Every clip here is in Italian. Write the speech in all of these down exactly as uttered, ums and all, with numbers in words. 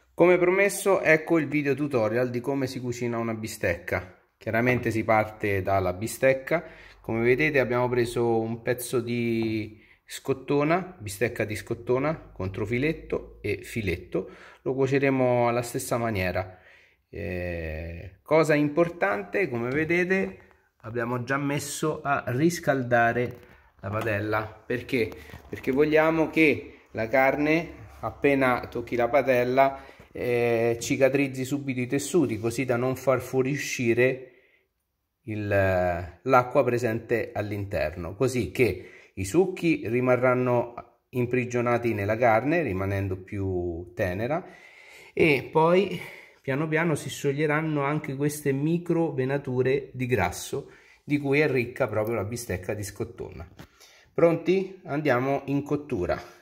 Come promesso, ecco il video tutorial di come si cucina una bistecca. Chiaramente si parte dalla bistecca. Come vedete abbiamo preso un pezzo di scottona, bistecca di scottona, controfiletto e filetto. Lo cuoceremo alla stessa maniera. Eh, cosa importante, come vedete, abbiamo già messo a riscaldare la padella. Perché? Perché vogliamo che la carne, appena tocchi la padella, eh, cicatrizzi subito i tessuti, così da non far fuoriuscire l'acqua presente all'interno, così che i succhi rimarranno imprigionati nella carne, rimanendo più tenera, e poi piano piano si scioglieranno anche queste micro venature di grasso di cui è ricca proprio la bistecca di scottona. Pronti? Andiamo in cottura.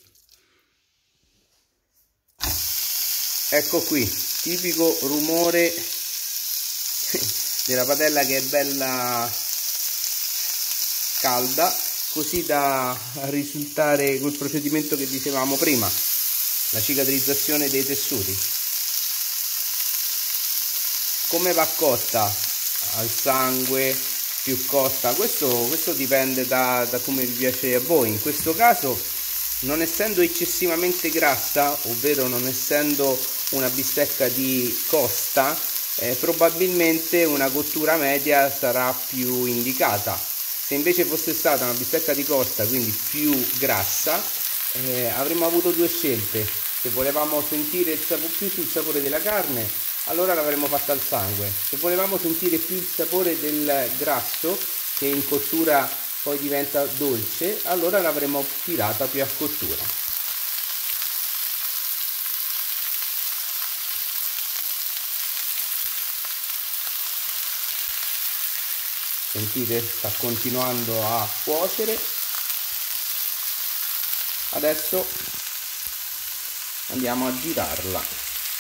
Ecco qui, tipico rumore della padella che è bella calda, così da risultare quel procedimento che dicevamo prima, la cicatrizzazione dei tessuti. Come va cotta? Al sangue, più cotta? Questo, questo dipende da, da come vi piace a voi. In questo caso, non essendo eccessivamente grassa, ovvero non essendo una bistecca di costa, eh, probabilmente una cottura media sarà più indicata. Se invece fosse stata una bistecca di costa, quindi più grassa, eh, avremmo avuto due scelte. Se volevamo sentire il sapore, più sul sapore della carne, allora l'avremmo fatta al sangue. Se volevamo sentire più il sapore del grasso, che in cottura poi diventa dolce, allora l'avremo tirata più a cottura. Sentite, sta continuando a cuocere. Adesso andiamo a girarla.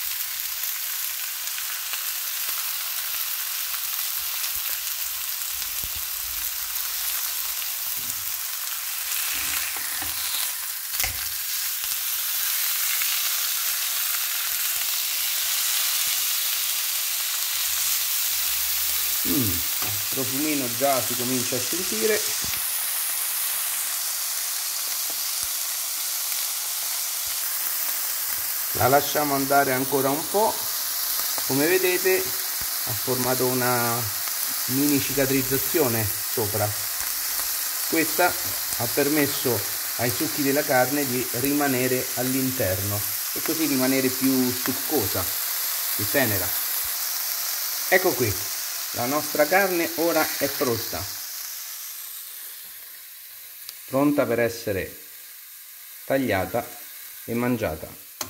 Mm, il profumino già si comincia a sentire. La lasciamo andare ancora un po'. Come vedete ha formato una mini cicatrizzazione sopra. Questa ha permesso ai succhi della carne di rimanere all'interno e così rimanere più succosa, più tenera. Ecco qui. La nostra carne ora è pronta, pronta per essere tagliata e mangiata.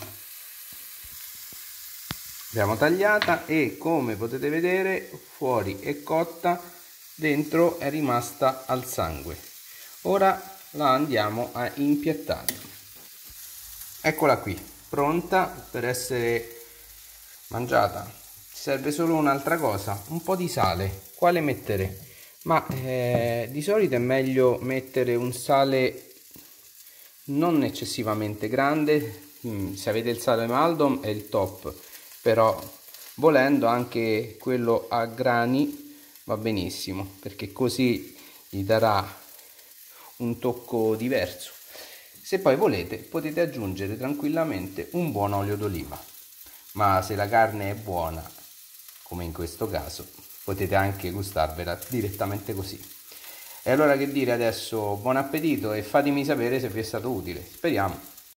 L'abbiamo tagliata e, come potete vedere, fuori è cotta, dentro è rimasta al sangue. Ora la andiamo a impiattare. Eccola qui, pronta per essere mangiata. Serve solo un'altra cosa, un po' di sale. Quale mettere? Ma eh, di solito è meglio mettere un sale non eccessivamente grande. Mm, se avete il sale Maldon è il top, però volendo anche quello a grani va benissimo, perché così gli darà un tocco diverso. Se poi volete potete aggiungere tranquillamente un buon olio d'oliva, ma se la carne è buona, come in questo caso, potete anche gustarvela direttamente così. E allora che dire, adesso buon appetito e fatemi sapere se vi è stato utile. Speriamo.